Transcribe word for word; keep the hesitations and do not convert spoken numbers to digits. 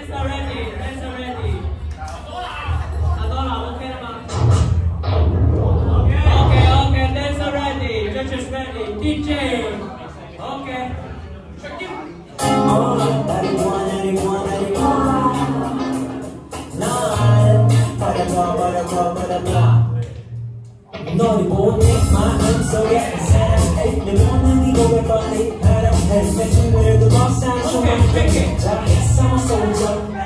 dancer ready, dancer ready. Adola, okay naman. Okay, okay, dancer ready, judges ready, D J. Okay. All up, anyone, anyone, anyone. Nine, bada blah, bada blah, bada blah. 너를 보내 마음 속에 사랑해 내 몸은 이곳에 빨리 하려 해 내 친구들도 못 산 소망 자, it's my soldier.